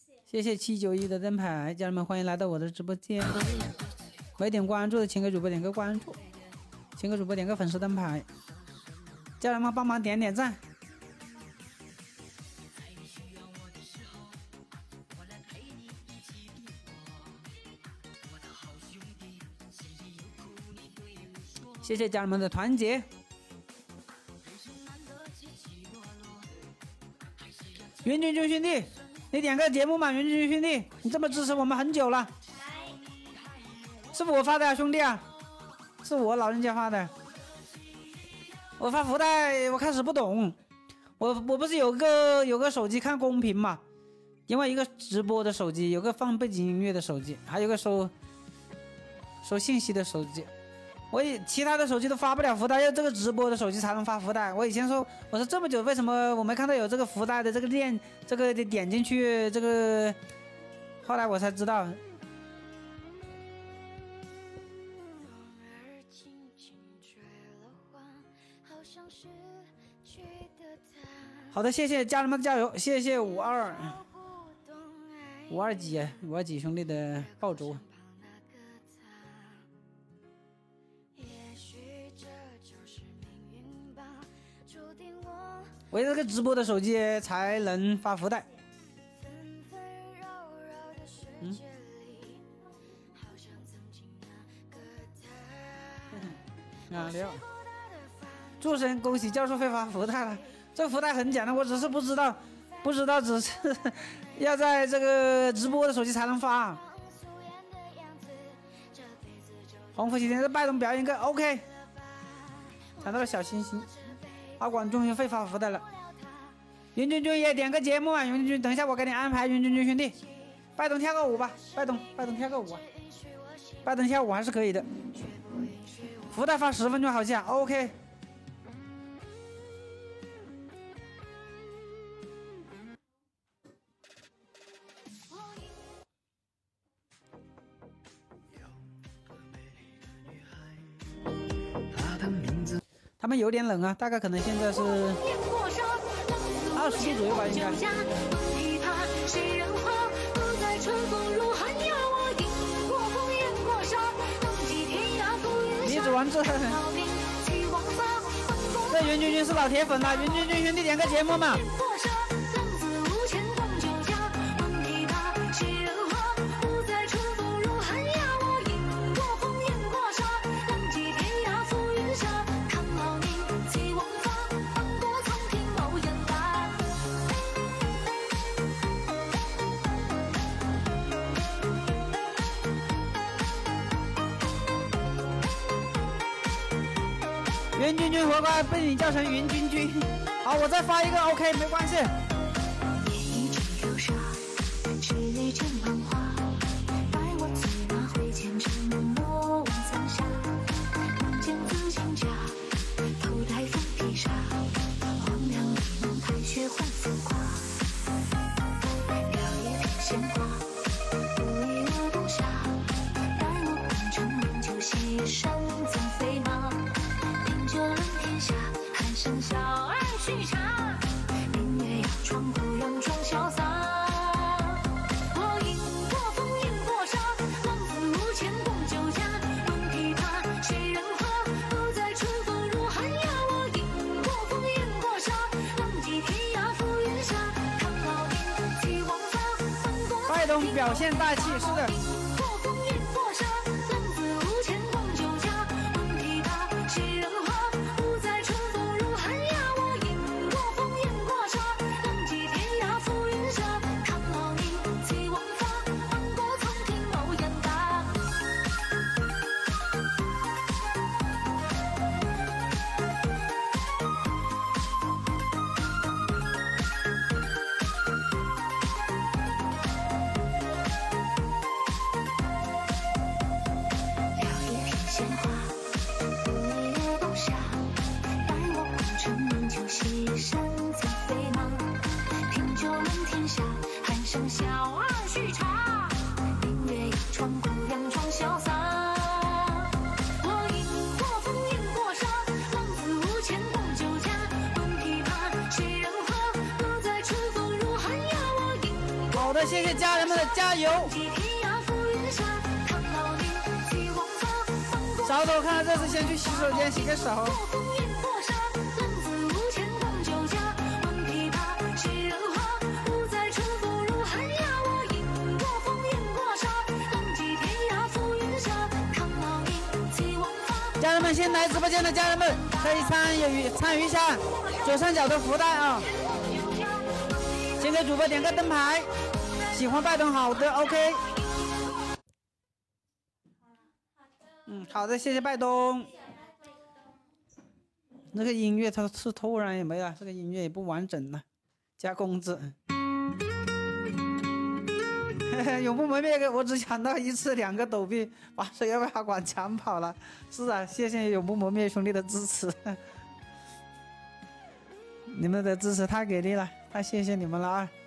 谢谢791的灯牌，家人们欢迎来到我的直播间。没点关注的请给主播点个关注，请给主播点个粉丝灯牌，家人们帮忙点点赞。谢谢家人们的团结。云君君兄弟，你点个节目嘛，云君君兄弟，你这么支持我们很久了。是不是我发的啊，兄弟啊？是我老人家发的。我发福袋，我开始不懂。我不是有个手机看公屏嘛？另外一个直播的手机，有个放背景音乐的手机，还有个收信息的手机。我其他的手机都发不了福袋，要这个直播的手机才能发福袋。我以前说，我说这么久为什么我没看到有这个福袋的这个链，这个点进去这个，后来我才知道。好的，谢谢家人们的加油，谢谢52几兄弟的爆竹。我这个直播的手机才能发福袋。6祝神恭喜教授会发福袋了。这福袋很简单，我只是不知道只是要在这个直播的手机才能发。红福齐天，这拜东表演一个 OK， 抢到了小星星。阿广终于会发福袋了。云君君也点个节目啊，云君君，等一下我给你安排。云君君兄弟，拜东跳个舞吧，拜东跳个舞啊，拜东跳舞还是可以的。福袋发10分钟好像 OK。他们有点冷啊，大概可能现在是20度左右吧，应该。李子王这云君君是老铁粉了，云君君兄弟点个节目嘛。云君君活该被你叫成云君君。好，我再发一个 OK， 没关系。表现大气，是的。 的，谢谢家人们的加油。稍等，我看看这次先去洗手间洗个手。家人们，新来直播间的家人们可以参与一下左上角的福袋啊！先给主播点个灯牌，喜欢拜登好的 ，OK。好的，谢谢拜东。那个音乐它是突然也没了，这个音乐也不完整了，加工资。永不磨灭，我只抢到一次2个抖币，把水月茶馆抢跑了。是啊，谢谢永不磨灭兄弟的支持，你们的支持太给力了，太谢谢你们了啊！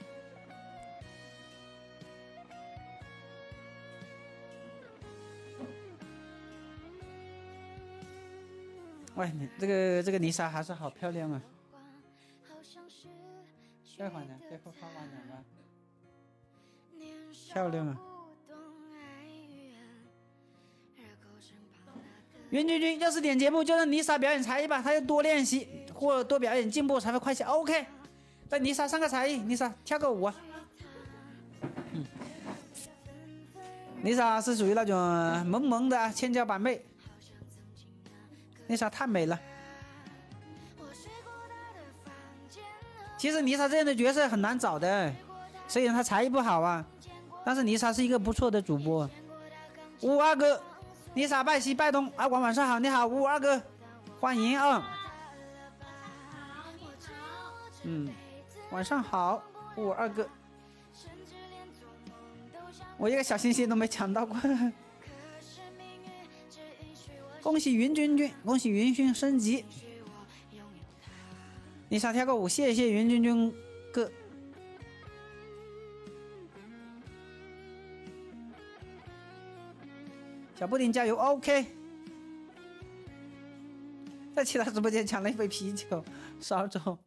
喂，这个丽莎还是好漂亮啊！这款的，这会花完了吧？漂亮啊！袁君君，要是点节目就让丽莎表演才艺吧，她要多练习或多表演进步才会快些。OK， 带丽莎上个才艺，丽莎跳个舞啊！丽莎是属于那种萌萌的千娇板妹，丽莎太美了。其实丽莎这样的角色很难找的，虽然她才艺不好啊。但是丽莎是一个不错的主播。52哥，丽莎拜西拜东啊，晚上好，你好52哥，欢迎啊。晚上好52哥，我一个小星星都没抢到过。恭喜云君君，恭喜云勋升级。丽莎跳个舞，谢谢云君君哥。小布丁加油 ，OK。在其他直播间抢了一杯啤酒，稍走。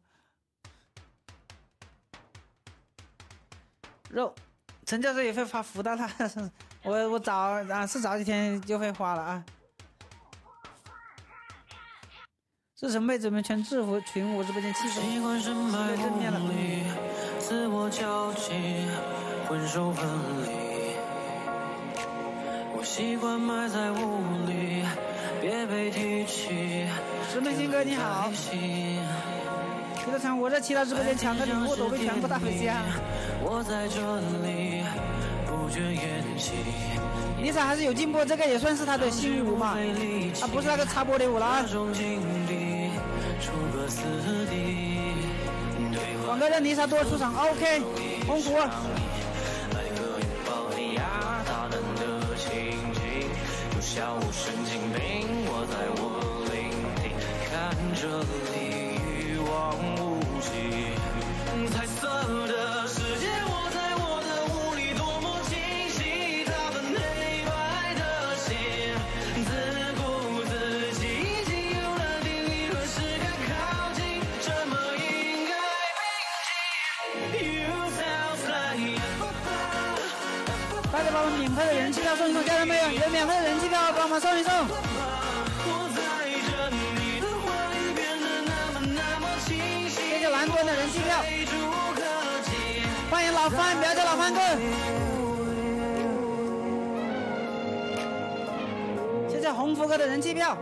肉，陈教授也会发福袋了，我早几天就会发了啊。是什么妹子们全制服群我直播间气氛太正面了。自我交集，混手分离。我习惯埋在雾里，别被提起。石门新哥你好，记得抢我在其他直播间抢个礼物都被全部带回家。我在这里不觉厌弃。丽莎还是有进步，这个也算是她的新舞嘛，啊不是那个擦玻璃舞了啊。广哥让丽莎多出场 ，OK， 红福。小神经病，我在我聆听，看着你一望无际。彩色的世界，我在我的雾里多么清晰，它们黑白的心，自顾自己已经有了定义，何时该靠近，怎么应该铭记 You sound like 大家把我们免费的人气票送一送，家人们有免费的人气票帮忙送一送。谢谢蓝盾的人气票，欢迎老范，表姐老范哥，谢谢红福哥的人气票。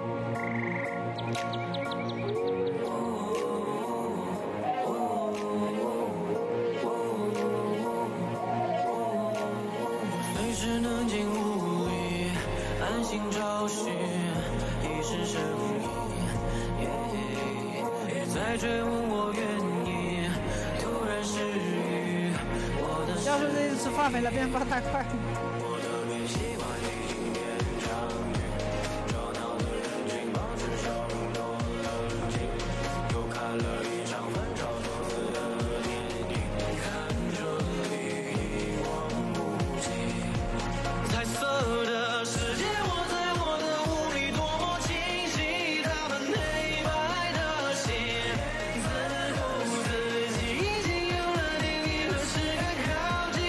随时能进屋里，安心找寻一世生意，别再追问我原因，突然失语。要是这一次发没了，变化太快。我的面习惯已经变成语，热闹的人群保持笑容多冷静，又看了一场反超多次的电影，看着你一望无际。彩色的世界，我在我的雾里多么清晰，它们黑白的心，自顾自己已经有了定义，何时该靠近，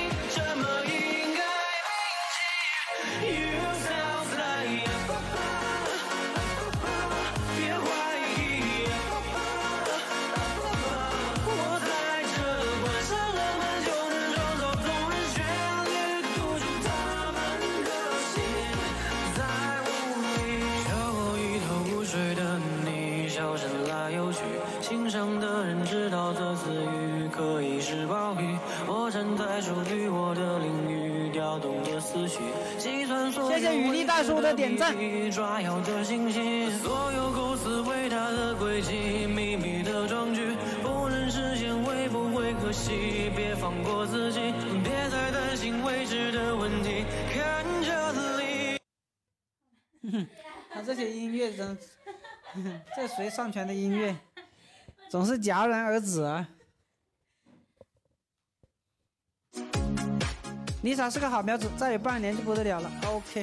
可以是暴雨，我站在属于我的领域，调动着思绪，计算所有谢谢雨力大叔的点赞， 抓要的信息，所有构思伟大的轨迹，秘密的壮举，不能实现会不会可惜？别放过自己，别再担心未知的问题，看着你。 他这些音乐真，这谁上传的音乐，总是戛然而止啊。Lisa 是个好苗子，再有半年就不得了了。OK。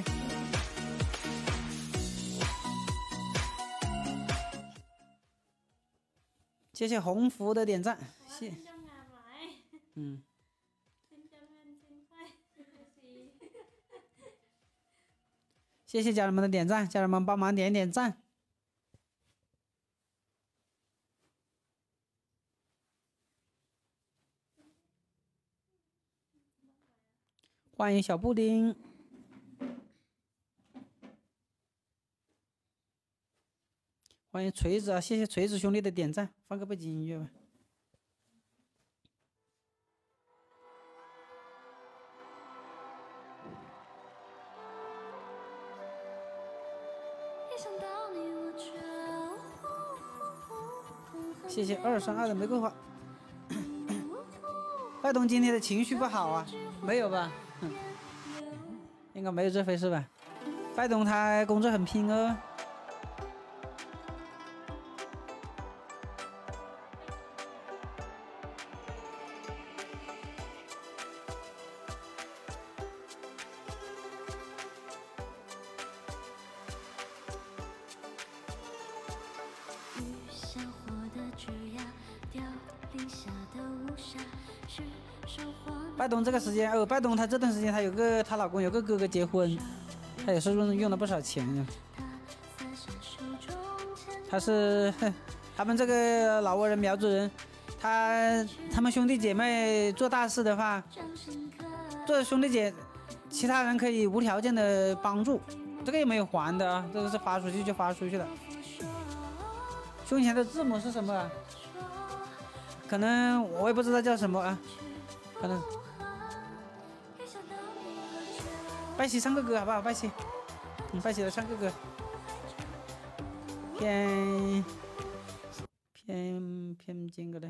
谢谢鸿福的点赞，谢。谢谢家人们的点赞，家人们帮忙点点赞。欢迎小布丁，欢迎锤子啊！谢谢锤子兄弟的点赞，放个背景音乐吧。谢谢232的玫瑰花。拜东今天的情绪不好啊？没有吧？应该没有这回事吧？拜东他工作很拼哦。拜东这个时间哦，拜东他这段时间她老公有个哥哥结婚，他也是用了不少钱呀。他们这个老挝人苗族人，他们兄弟姐妹做大事的话，做兄弟姐，其他人可以无条件的帮助，这个也没有还的啊，这个是发出去就发出去了。胸前的字母是什么啊？可能我也不知道叫什么啊，可能。拜喜唱个歌好不好？拜喜，拜喜来唱个歌。偏这个的。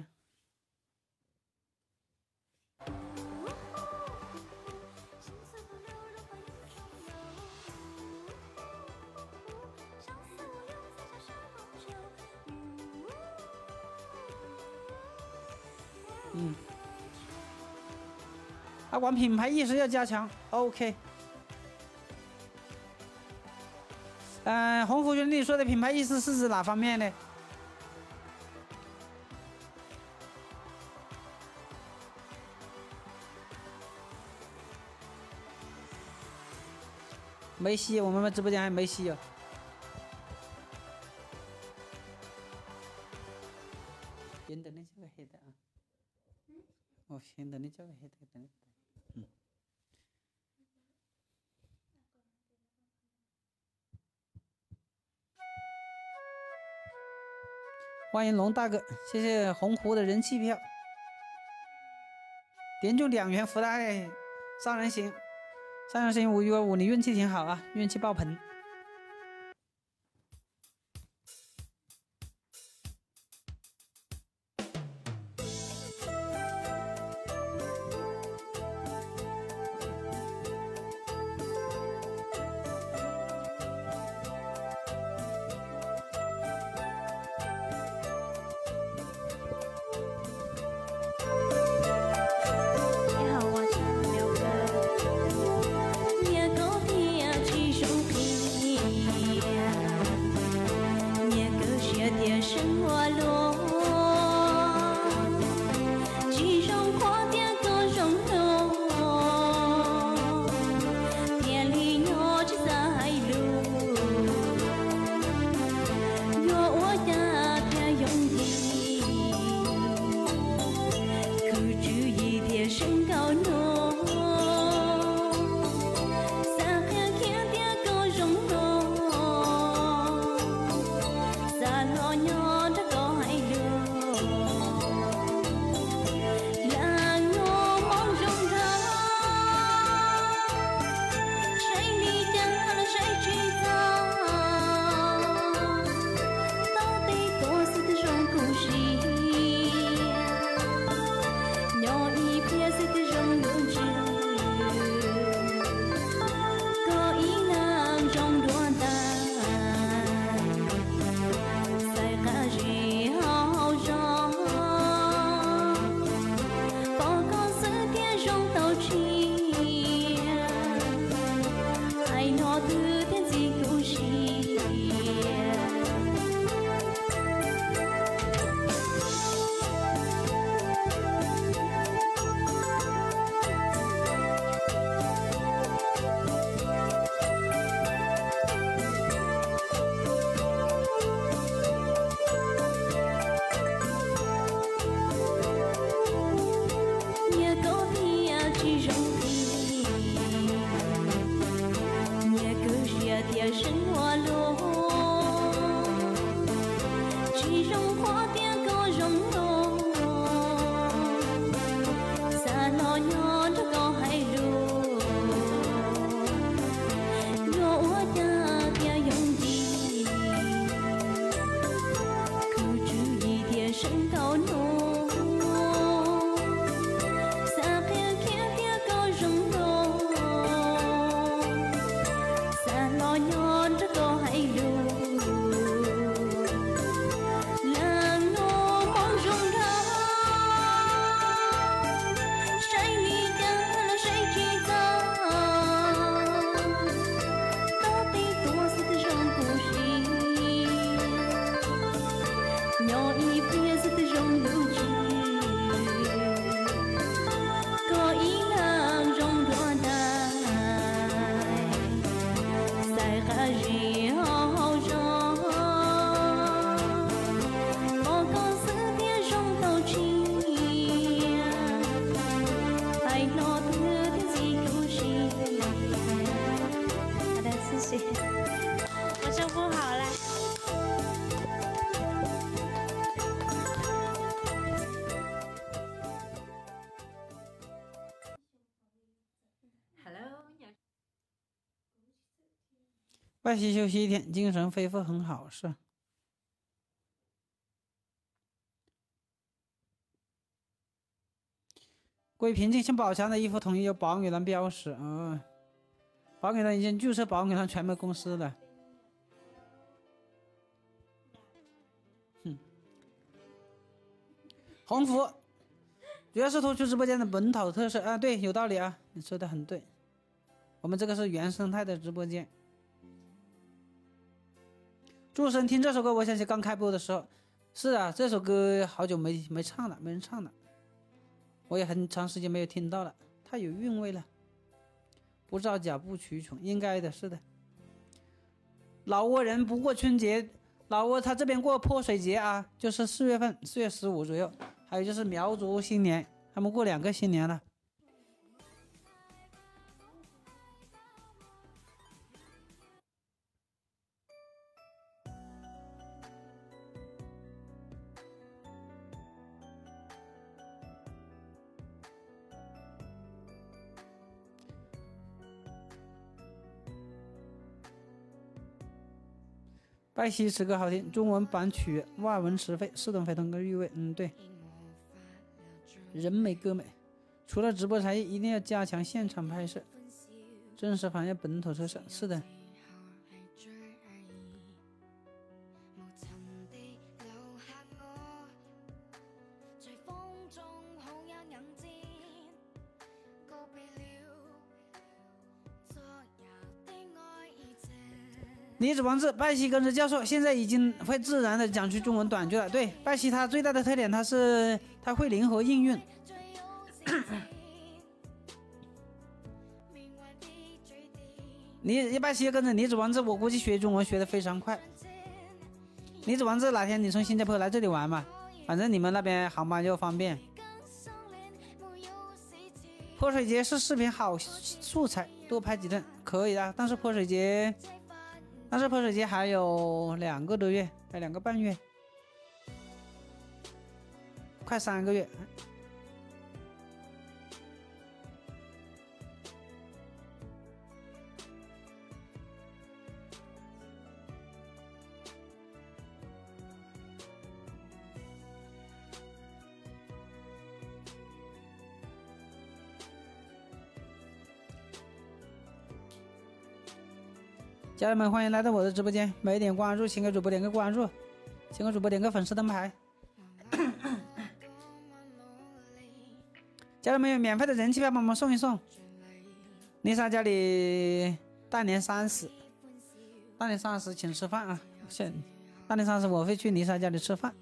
阿管品牌意识要加强 ，OK。鸿福兄弟说的品牌意识是指哪方面呢？梅西，我们直播间还梅西哦。现在的这个黑的啊，哦，现在的这个黑的，欢迎龙大哥，谢谢鸿鹄的人气票，点中2元福袋，3人行515，你运气挺好啊，运气爆棚。 外息休息一天，精神恢复很好，是。归平静，像宝强的衣服统一由保安给他标识啊。保安给他已经注册保安给他传媒公司了。鸿福主要是突出直播间的本土特色啊，对，有道理啊，你说的很对。我们这个是原生态的直播间。祝生听这首歌，我想起刚开播的时候，是啊，这首歌好久没唱了，没人唱了，我也很长时间没有听到了，太有韵味了。不造假不取宠，应该的，是的。老挝人不过春节，老挝他这边过泼水节啊，就是4月份，4月15左右。还有就是苗族新年，他们过2个新年了。拜西此歌好听，中文版曲外文词废，似懂非同跟韵味。对。人美歌美，除了直播才艺，一定要加强现场拍摄，真实反映本土特色。是的。李子王志，拜西跟着教授现在已经会自然的讲出中文短句了。对，拜西他最大的特点，他会灵活应用。拜西跟着李子王志，我估计学中文学得非常快。李子王志，哪天你从新加坡来这里玩嘛？反正你们那边航班又方便。泼水节是视频好素材，多拍几段可以的。但是泼水节还有2个多月，还2个半月，快3个月。家人们，欢迎来到我的直播间，没点关注请给主播点个关注，请给主播点个粉丝灯牌。家人们有免费的人气票帮忙送一送。丽莎家里大年30请吃饭啊！大年30我会去丽莎家里吃饭。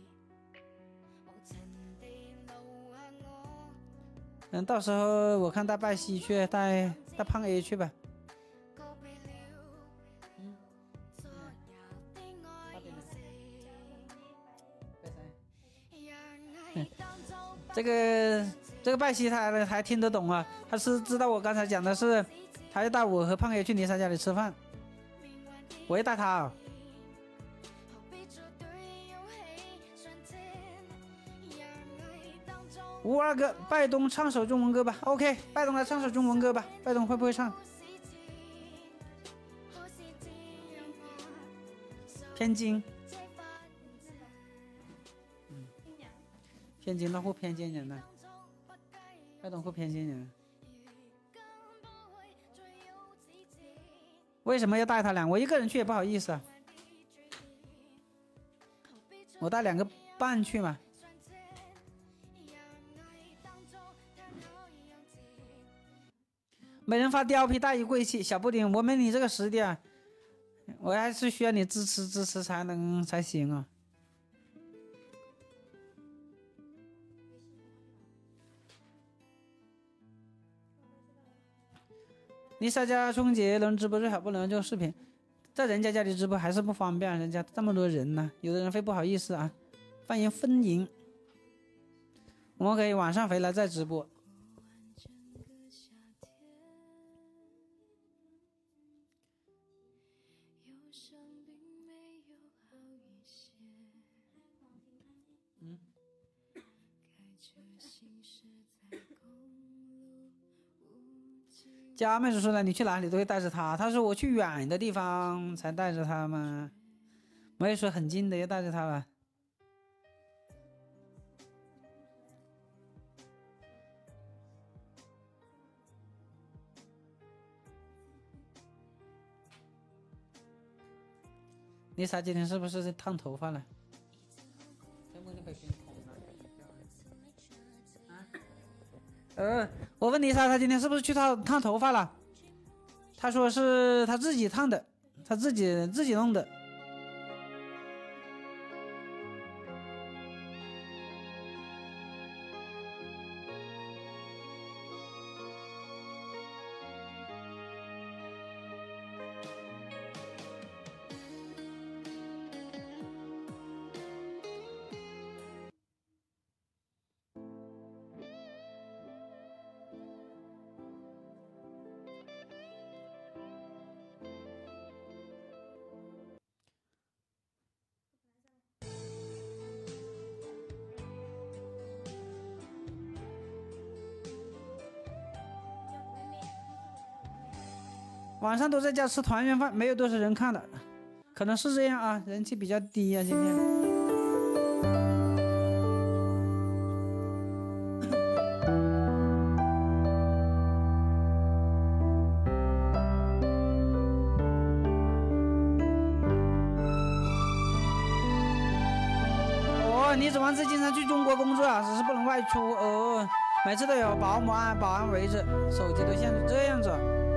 到时候我看带拜西去，带胖 A 去吧。这个拜西他还听得懂啊，他是知道我刚才讲的是，他要带我和胖爷去丽莎家里吃饭，我也带他啊。吴二哥，拜东唱首中文歌吧。OK， 拜东来唱首中文歌吧。拜东会不会唱？偏精。偏精，那会偏见人呢？拜东会偏见人？为什么要带他俩？我一个人去也不好意思啊。我带2个半去嘛。没人发貂皮大衣贵气，小布丁，我没你这个实力啊，我还是需要你支持才行啊。丽莎家春节能直播最好，不能做视频，在人家家里直播还是不方便，人家这么多人呢，有的人会不好意思啊。欢迎分营，我们可以晚上回来再直播。 佳妹子说了，你去哪里都会带着他。他说我去远的地方才带着他嘛，我也说很近的要带着他吧。丽莎今天是不是烫头发了？我问丽莎，她今天是不是去烫头发了？她说是她自己烫的，她自己弄的。晚上都在家吃团圆饭，没有多少人看的，可能是这样啊，人气比较低呀、今天。哦，李子王子经常去中国工作啊，只是不能外出哦，每次都有保安围着，手机都限制这样子。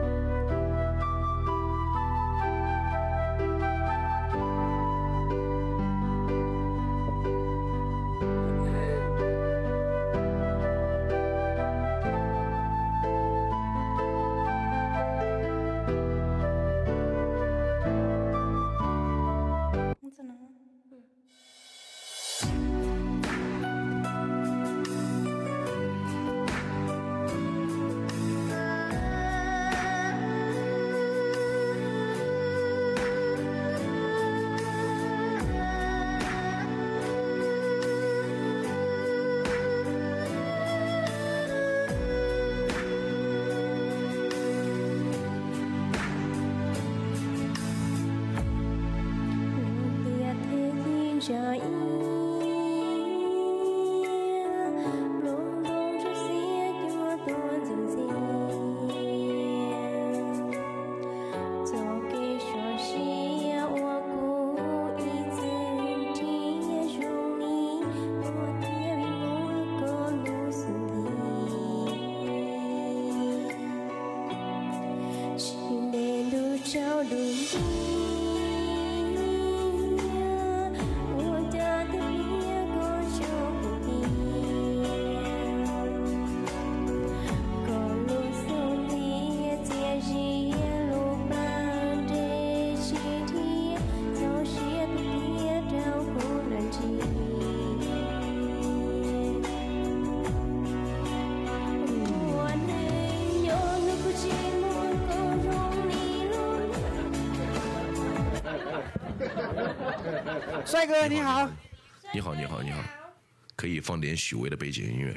帅哥你好， 你好，可以放点许巍的背景音乐，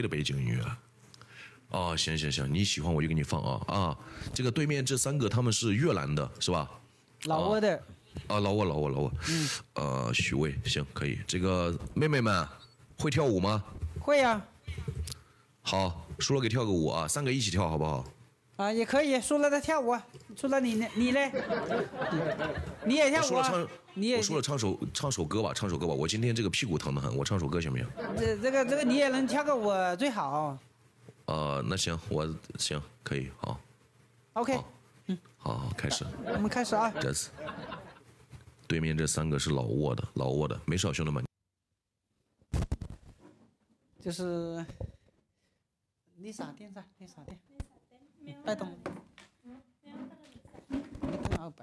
哦，行，你喜欢我就给你放啊。这个对面这三个他们是越南的，是吧？ 老挝的。 老挝。许巍，行，可以。这个妹妹们会跳舞吗？ 会呀。 好，输了给跳个舞啊，三个一起跳好不好？ 啊，也可以，输了再跳舞。输了你呢？你嘞？你也跳舞啊？ 我输了唱首歌吧，我今天这个屁股疼得很，我唱首歌行不行？ 这个你也能跳个舞最好。 那行，行可以，好。 OK。 好，开始。 我们开始啊。 这次对面这三个是老挝的，没事，兄弟们。 就是丽莎店噻，丽莎店，带动。200。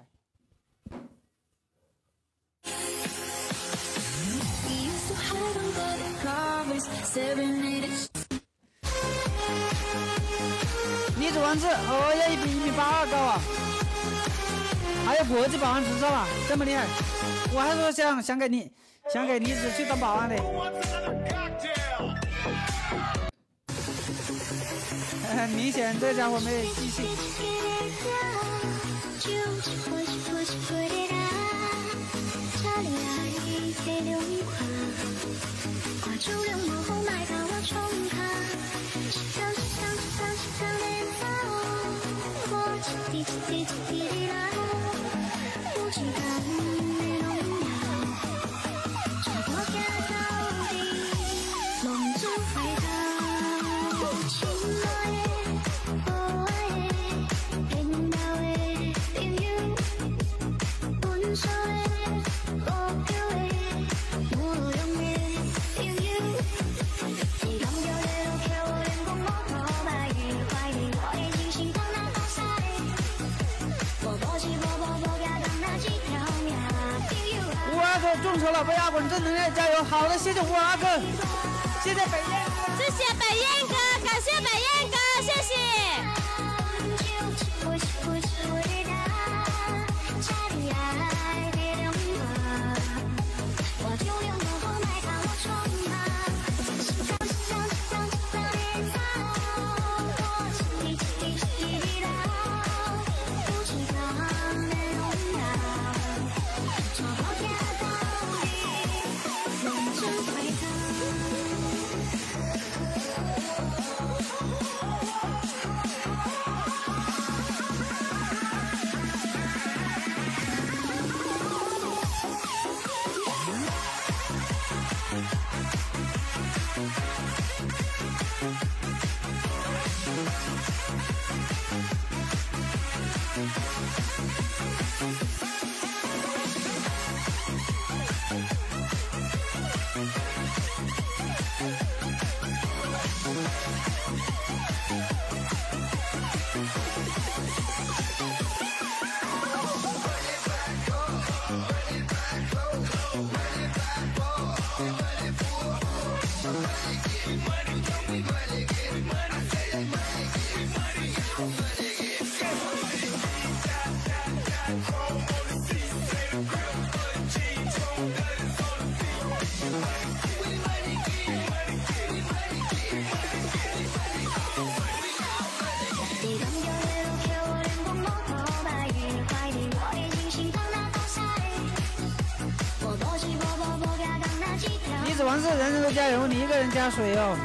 女子王子，哦，要1.82米高啊，还有国际保安执照啊，这么厉害！我还说想给女子去当保安的。 很明显，这家伙没有记性。众筹老婆亚滚，正能量加油！好的，谢谢吴阿哥，谢谢北燕哥， 谢谢北燕哥，感谢北燕哥，谢谢。 王是人人都加油，你一个人加水哦。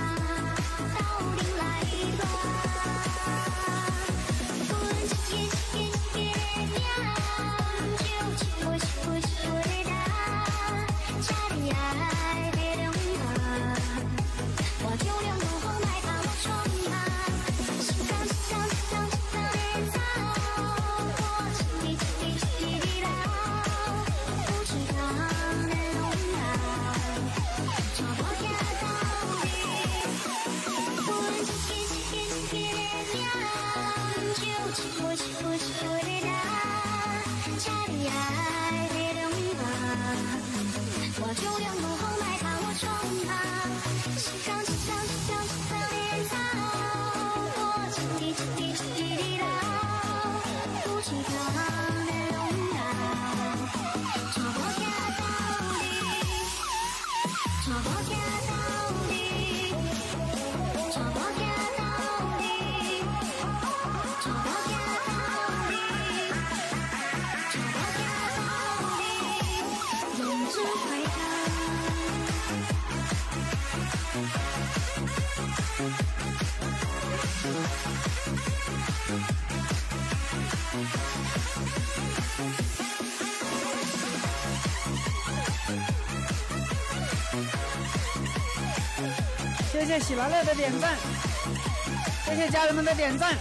谢谢喜来乐的点赞，谢谢家人们的点赞。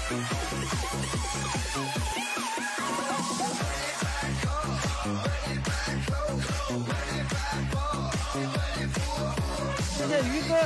谢谢于哥。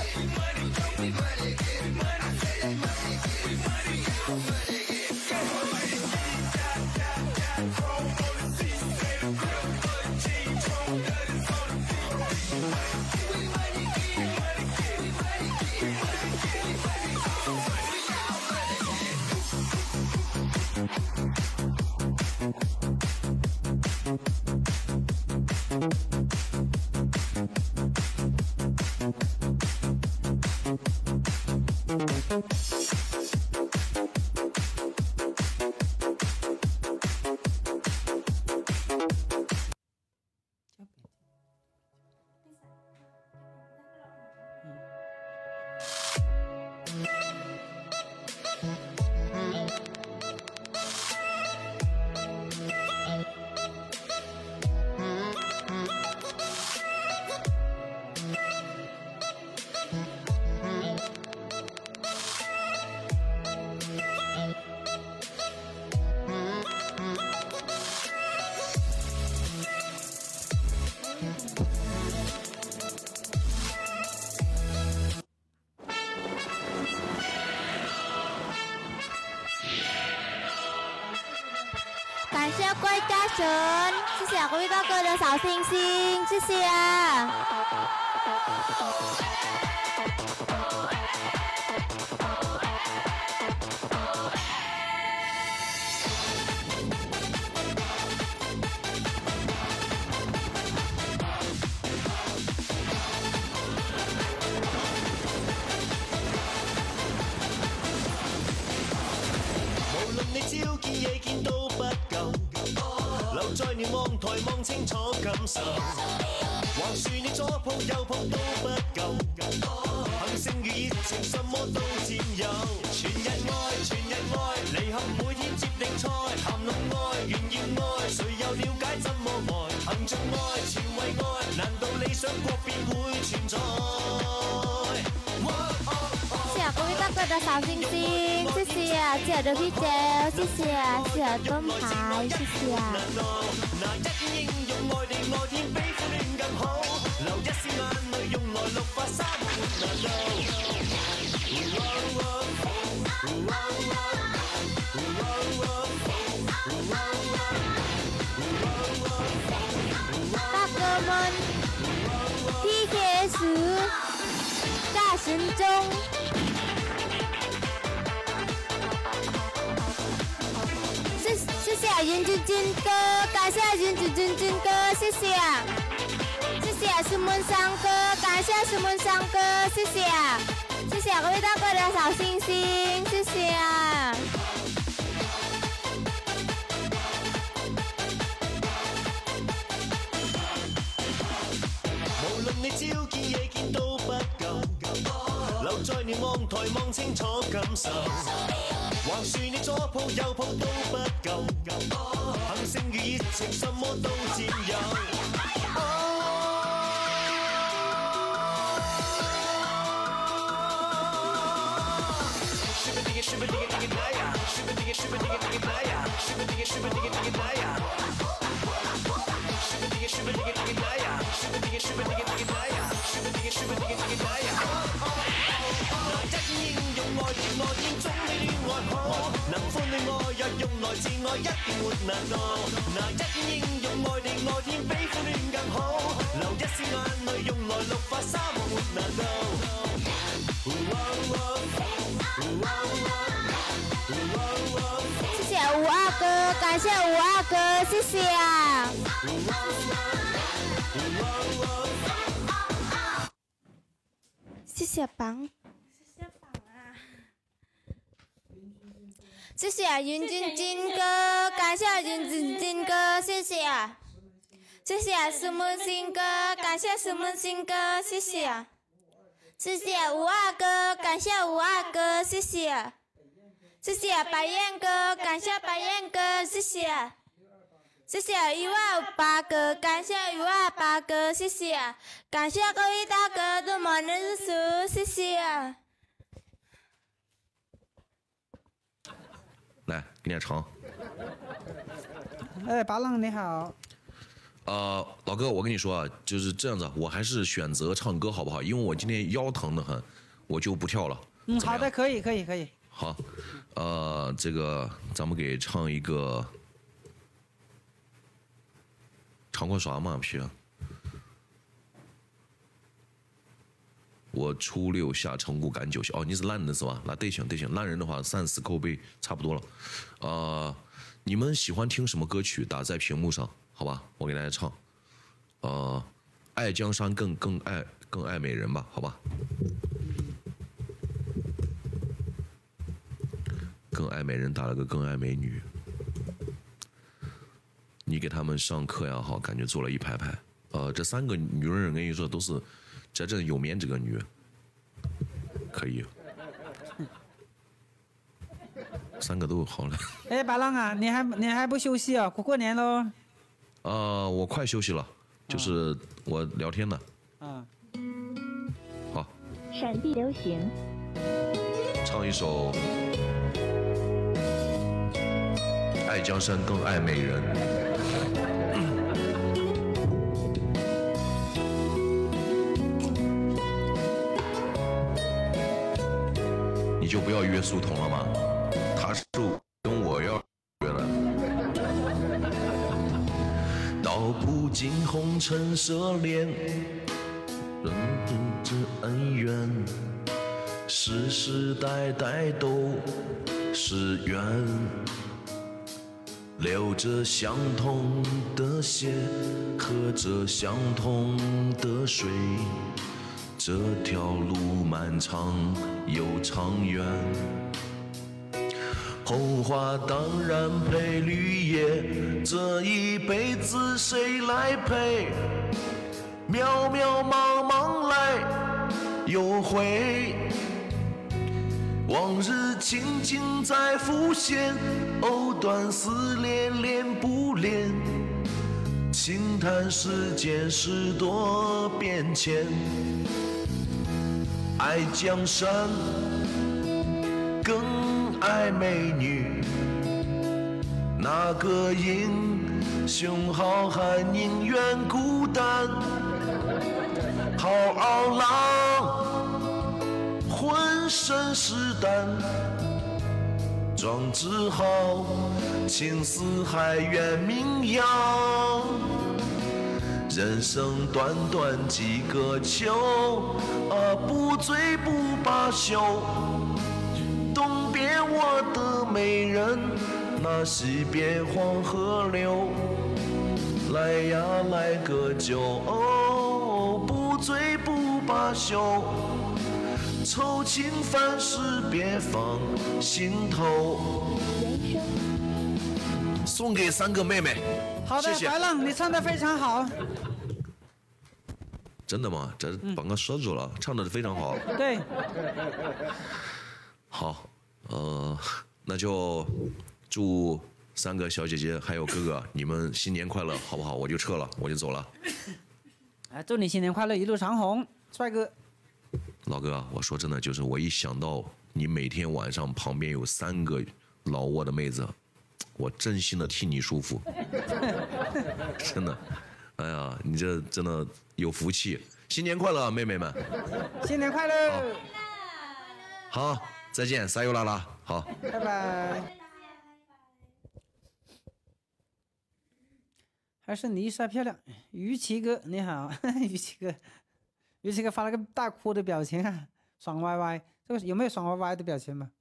谢怪大神，谢谢各位大哥的小星星，谢谢。 你朝見夜見都不夠，留在瞭望台望清楚感受。橫豎你左抱右抱都不夠，恆星與熱情什麼都佔有。全日愛，離合每天接力賽，談論愛，炫耀愛，誰又了解怎麼愛？行盡愛，全為愛，難道理想國便會存在？ 谢谢各位大哥的小星星，谢谢，谢谢的啤酒，谢谢，谢谢灯牌，谢谢。大哥们 ，PK 大神中。谢谢云君君哥，感谢云君哥，谢谢。谢谢石门山哥，感谢石门山哥，谢谢。谢谢各位大哥的小星星，谢谢。 無論你朝見夜見都不夠，留在瞭望台望清楚感受。橫豎你左抱右抱都不夠，恆星與熱情什麼都佔有。能歡戀愛若用來自愛，一定沒難度。一應用愛地愛天，比歡戀更好。流一絲眼淚，用來綠化沙漠沒難度。 謝謝吳二哥，感謝吳二哥，謝謝啊。謝謝榜。謝謝雲君哥，感謝雲君哥，謝謝。謝謝石門星哥，感謝石門星哥，謝謝。謝謝吳二哥，感謝吳二哥，謝謝。謝謝白燕哥，感謝白燕哥，謝謝。謝謝128哥，感謝128哥，謝謝。感謝各位大哥的猛人支持，謝謝。 来，给你唱。 哎，巴朗你好。 老哥，我跟你说啊，就是这样子，我还是选择唱歌好不好？因为我今天腰疼得很，我就不跳了。 好的，可以。 好，这个咱们给唱一个唱过啥嘛？皮。我初六下成都赶九霄。哦，你是懒人是吧？那得行。懒人的话，3-4口碑差不多了。你们喜欢听什么歌曲？打在屏幕上，好吧？我给大家唱。爱江山更爱美人吧，好吧？更爱美人打了个更爱美女。你给他们上课呀，好，感觉坐了一排排。这3个女人，跟你说都是。这阵有面这个女，可以，3个都好了。 哎，巴朗啊，你还不休息啊？过年喽。 我快休息了，就是我聊天呢。好。 闪地流行。 唱一首《爱江山更爱美人》。你就不要约苏童了吗？他是跟我要约了。 尽红尘奢恋，人之恩怨，世世代代都是缘。流着相同的血，喝着相同的水，这条路漫长又长远。红花当然配绿叶，这一辈子谁来陪？渺渺茫茫来又回，往日情景在浮现，藕断丝连连不连，轻叹世间事多变迁。爱江山更爱美女，哪个英雄好汉宁愿孤单？好傲浪浑身是胆，壮志豪情四海远名扬。人生短短几个秋，不醉不罢休。东边我的美人，那西边黄河流。来呀来个酒，不醉不罢休。愁情烦事别放心头。送给3个妹妹。 好的， 谢谢白浪，你唱得非常好。 真的吗？这把我说住了，唱得非常好。 对， 好，那就祝3个小姐姐还有哥哥你们新年快乐，好不好？我就撤了，我就走了。 祝你新年快乐，一路长虹，帅哥。 老哥，我说真的，就是我一想到你每天晚上旁边有3个老挝的妹子，我真心的替你舒服，真的。哎呀，你这真的有福气！新年快乐，妹妹们！ 新年快乐！ 好，再见，撒由那拉，好， 拜拜。还是丽莎漂亮，于琦哥你好，于琦哥，于琦哥发了个大哭的表情啊，爽歪歪，这个有没有爽歪歪的表情吗？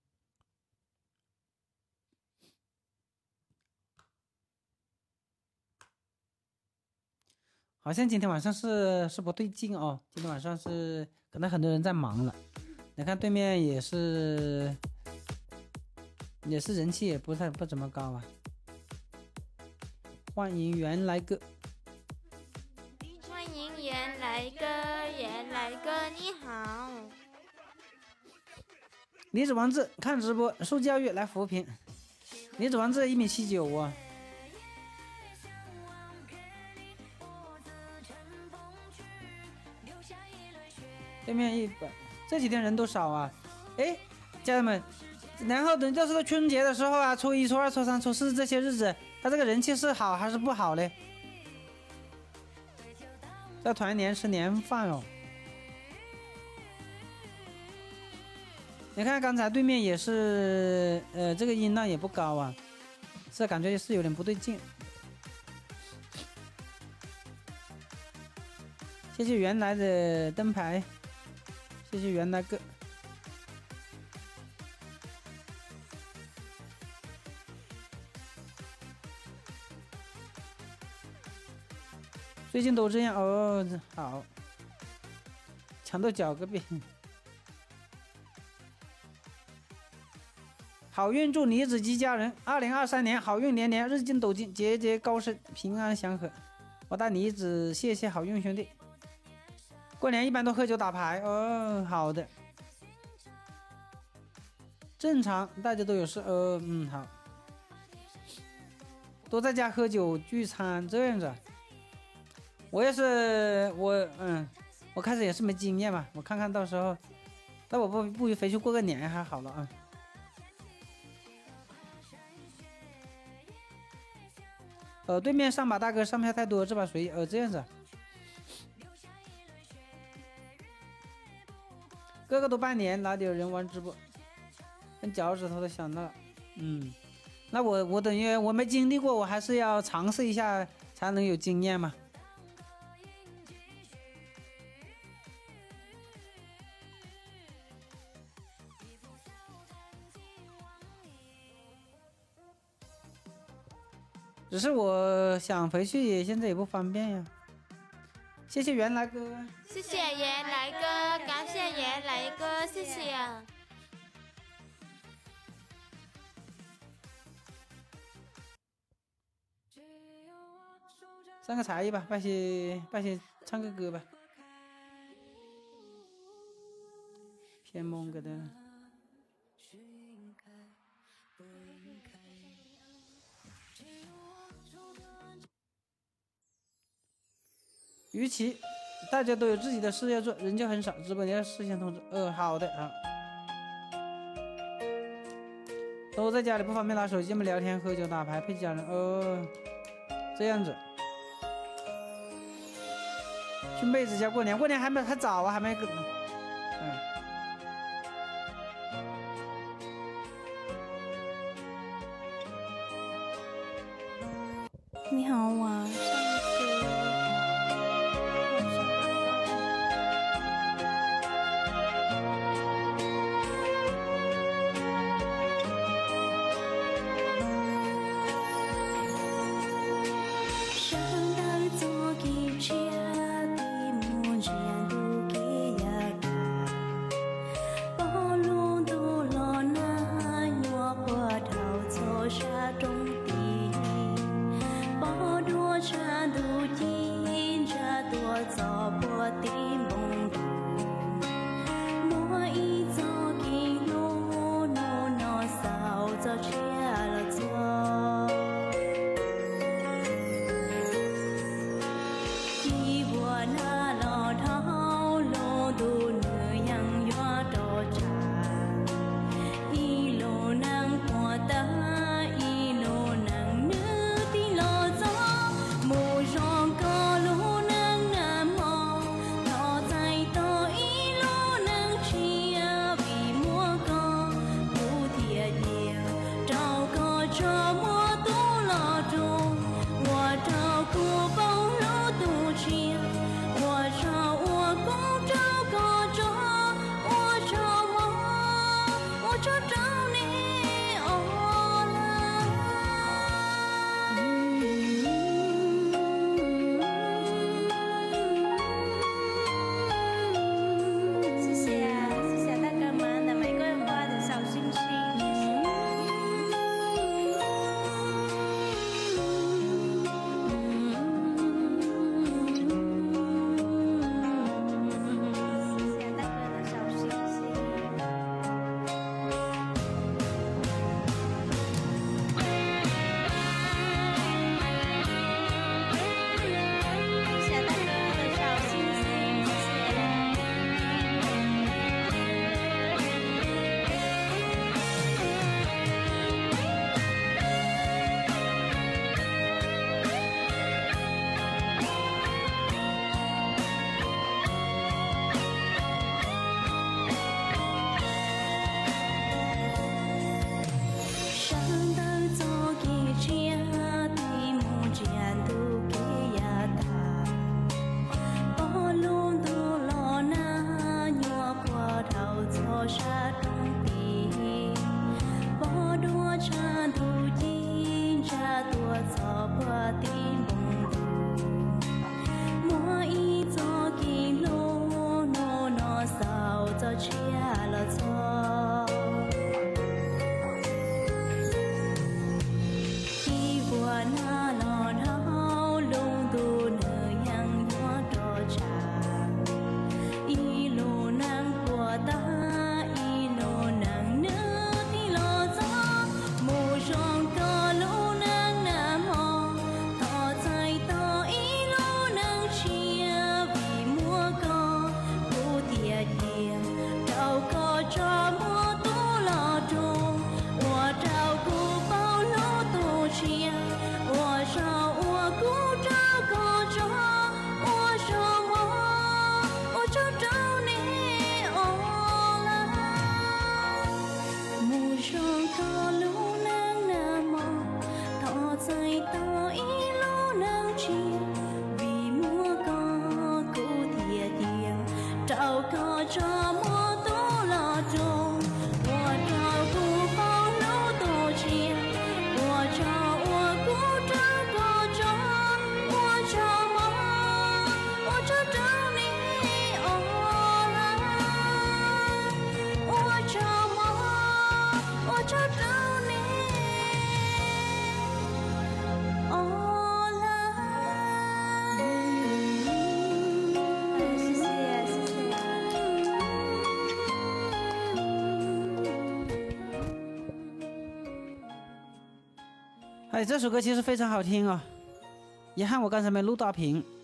好像今天晚上是不对劲哦，今天晚上是可能很多人在忙了。你看对面也是人气也不怎么高啊。欢迎原来哥， 欢迎原来哥，你好。 李子王志看直播，受教育来扶贫。李子王志1.79米啊。对面100，这几天人都少啊。哎，家人们，然后等到这个春节的时候啊，初1、初2、初3、初4这些日子，他这个人气是好还是不好嘞？在团年吃年饭哦。你看刚才对面也是，这个音量也不高啊，这感觉是有点不对劲。谢谢原来的灯牌。谢谢原来哥。最近都这样哦，好，抢到脚个病。好运祝李子及家人2023年好运连连，日进斗金，节节高升，平安祥和。我大李子，谢谢好运兄弟。过年一般都喝酒打牌哦，好的，正常，大家都有事好，都在家喝酒聚餐这样子。我也是，我开始也是没经验嘛，我看看到时候，但我不非去过个年还好了啊。对面上把大哥上票太多，这把随意这样子。个个都拜年，哪里有人玩直播？跟脚趾头都想到了。那我等于我没经历过，我还是要尝试一下才能有经验嘛。 只是我想回去，现在也不方便呀。谢谢原来哥， 谢谢原来哥，感谢原来哥，谢谢啊。 上个才艺吧，拜些唱个歌吧。偏懵个的。与其大家都有自己的事要做，人就很少，直播间要事先通知。好的啊。都在家里不方便拿手机嘛，聊天、喝酒、打牌、陪家人。这样子。去妹子家过年，过年还早啊，还没个。 你好啊。 哎，这首歌其实非常好听哦，遗憾我刚才没录大屏。